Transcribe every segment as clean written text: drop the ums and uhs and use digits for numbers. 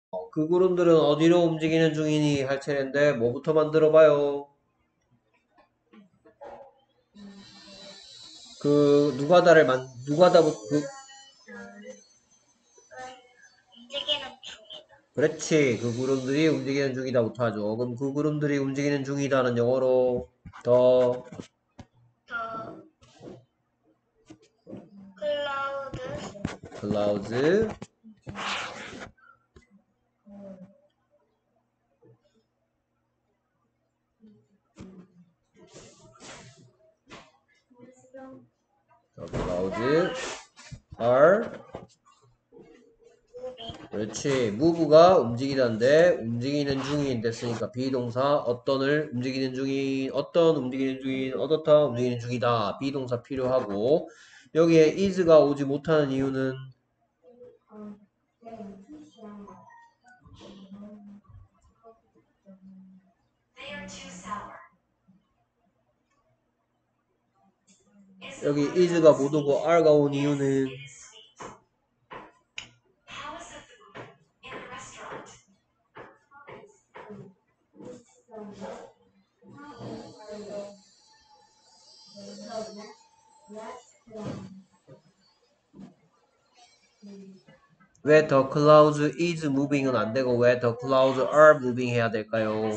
그 구름들은 어디로 움직이는 중이니 할 차례인데 뭐부터 만들어 봐요? 그 누가다부 움직이는 중이다. 그렇지. 그 구름들이 움직이는 중이다부터 하죠. 그럼 그 구름들이 움직이는 중이다는 영어로 더 더 클라우드 clouds the clouds are 그렇지. move가 움직이다인데 움직이는 중인 됐으니까 비동사 어떤을 움직이는 중인 어떤 움직이는 중인 어떻다 움직이는 중이다 비동사 필요하고 여기에 is가 오지 못하는 이유는 여기 is가 못 오고 are가 온 이유는 왜 the clouds is moving은 안 되고 왜 the clouds are moving 해야 될까요?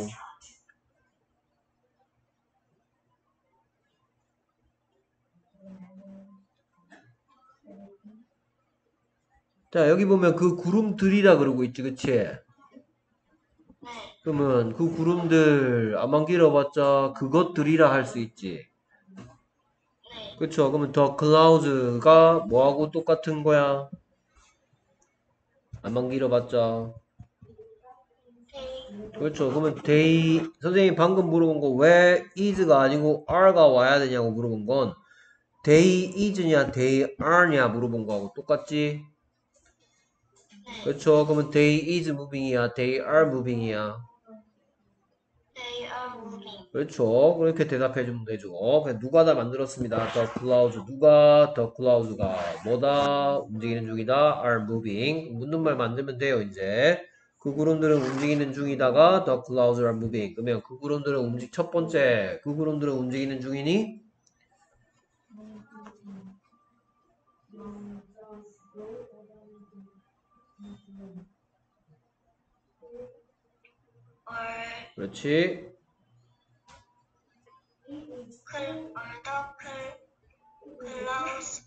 자, 여기 보면 그 구름들이라 그러고 있지, 그치? 그러면 그 구름들 안만 길어봤자 그것들이라 할 수 있지. 그쵸? 그러면 the clouds가 뭐하고 똑같은 거야? 안만 길어봤자. 그렇죠. 그러면 they, 선생님이 방금 물어본 거 왜 is가 아니고 are가 와야 되냐고 물어본 건 they is냐 they are냐 물어본 거하고 똑같지? 그렇죠. 그러면 they is moving이야 they are moving이야. They are moving. 그렇죠. 그렇게 대답해 주면 되죠. 그냥 누가 다 만들었습니다. The clouds. 누가 the clouds가 뭐다? 움직이는 중이다. are moving. 묻는 말 만들면 돼요, 이제. 그 구름들은 움직이는 중이다가 the clouds are moving. 그러면 그 구름들은 첫 번째, 그 구름들은 움직이는 중이니? 그렇지. Are the clouds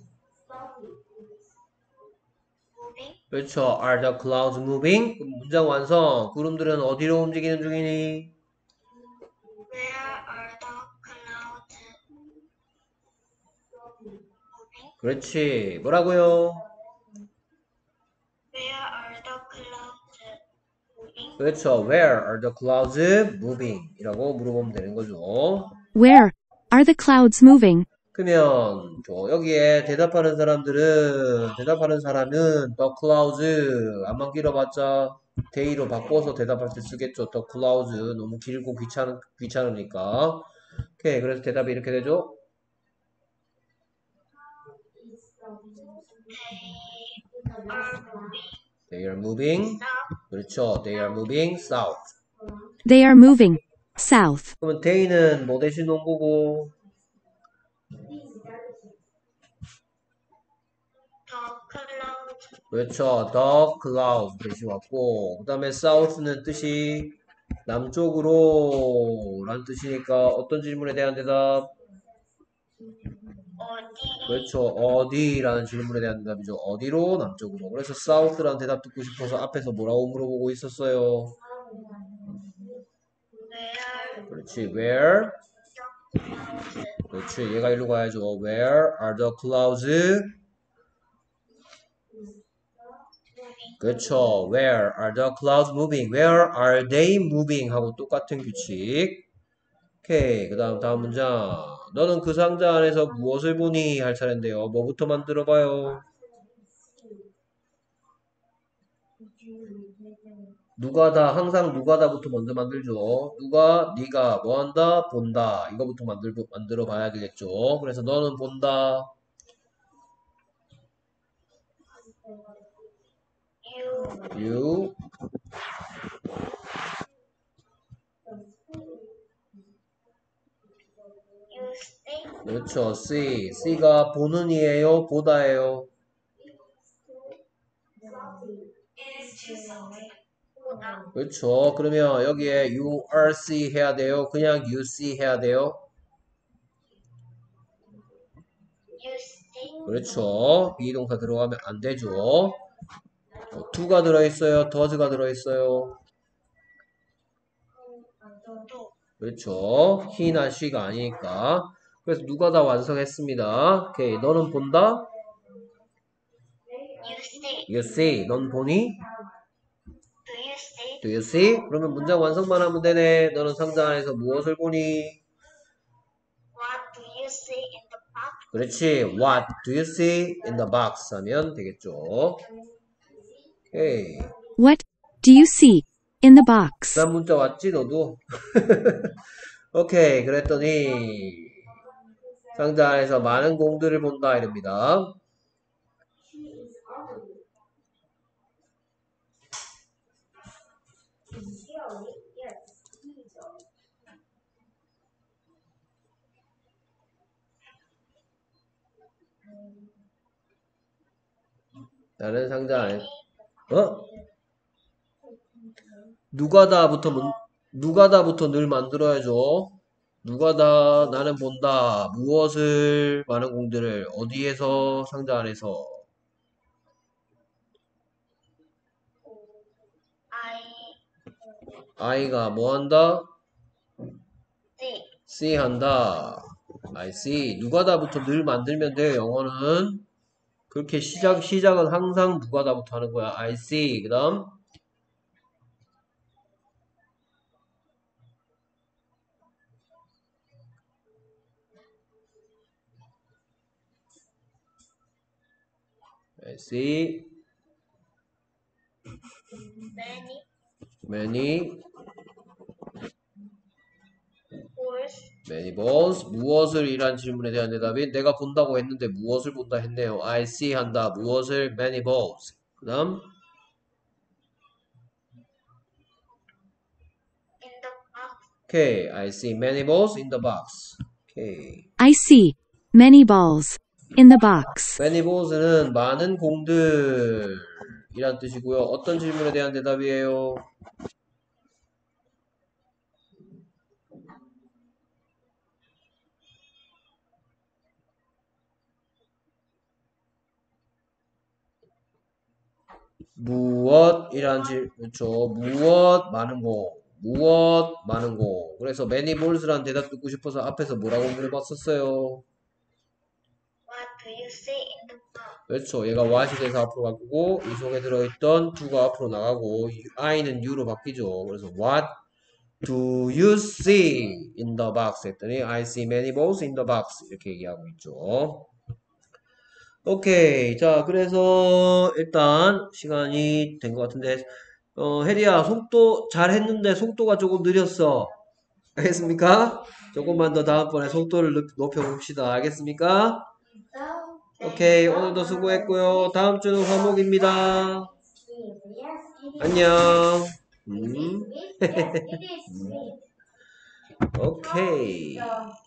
moving? 그렇죠. Are the clouds moving? 그럼 문장 완성. 구름들은 어디로 움직이는 중이니? Where are the clouds moving? 그렇지. 뭐라고요? Where are the clouds moving? 그렇죠. Where are the clouds moving? 이라고 물어보면 되는 거죠. Where are the clouds moving? 그러면 여기에 대답하는 사람은 the clouds 안만 길어봤자 day로 바꿔서 대답할 때 쓰겠죠. the clouds 너무 길고 귀찮으니까. 오케이. 그래서 대답이 이렇게 되죠. They are moving. 그렇죠. They are moving south. They are moving south. 그러면 day는 뭐 대신 온 거고? The clouds 그렇죠. The clouds 대신 왔고, 그 다음에 south는 뜻이 남쪽으로 라는 뜻이니까 어떤 질문에 대한 대답? 어디? 그렇죠. 어디라는 질문에 대한 대답이죠. 어디로? 남쪽으로. 그래서 south라는 대답 듣고 싶어서 앞에서 뭐라고 물어보고 있었어요? Where 그렇지. Where? the clouds 그렇지. 얘가 일로 가야죠. Where are the clouds? 그렇죠. Where are the clouds moving? Where are they moving? 하고 똑같은 규칙. 오케이. 그 다음 문장. 너는 그 상자 안에서 무엇을 보니? 할 차례인데요. 뭐부터 만들어 봐요? 항상 누가다부터 먼저 만들죠. 네가 뭐 한다? 본다. 이거부터 만들어 봐야 되겠죠. 그래서 너는 본다. you You 그렇죠. see. see가 보는이에요? 보다예요? 보다. 그렇죠. 그러면 여기에 you are see 해야 돼요? 그냥 you see 해야 돼요? You see. 그렇죠. 비동사 들어가면 안 되죠. do가 들어있어요? does가 들어있어요? 도. 그렇죠. he나 she가 아니니까. 그래서 누가 다 완성했습니다. 오케이. 너는 본다? You see. You see. 넌 보니? Do you see? Do you see? 그러면 문장 완성만 하면 되네. 너는 상자 안에서 무엇을 보니? What do you see in the box? 그렇지. What do you see in the box? 하면 되겠죠. 오케이. What do you see in the box? 그다음 문자 왔지 너도? 오케이. 그랬더니 상자 안에서 많은 공들을 본다 이럽니다. 나는 상자 안에 누가다부터 늘 만들어야죠. 누가다 나는 본다. 무엇을 많은 공들을 어디에서 상자 안에서 I가 뭐 한다? see. see 한다. I see. 누가다부터 늘 만들면 돼요. 영어는 그렇게 시작은 항상 누가다부터 하는 거야. I see. 그다음 I see Many many balls. balls. 무엇을 이란 질문에 대한 대답이 내가 본다고 했는데 무엇을 본다 했네요. I see 한다. 무엇을 many balls. 그다음 In the box. Okay, I see many balls in the box. Okay. I see many balls in the box. many balls는 많은 공들 이란 뜻이고요. 어떤 질문에 대한 대답이에요? 무엇이란 그렇죠. 무엇 많은 공. 무엇 많은 공. 그래서 many balls란 대답 듣고 싶어서 앞에서 뭐라고 물어봤었어요? What do you see in the box? 그렇죠. 얘가 what이 돼서 앞으로 바꾸고 이 속에 들어있던 do가 앞으로 나가고 I는 U로 바뀌죠. 그래서 what do you see in the box 했더니 I see many balls in the box 이렇게 얘기하고 있죠. 오케이. 자, 그래서 일단 시간이 된 것 같은데 혜리야 속도 잘 했는데 속도가 조금 느렸어. 알겠습니까? 조금만 더 다음번에 속도를 높여봅시다. 알겠습니까? 오케이. 오늘도 수고했고요. 다음 주는 화목입니다. 안녕. 오케이.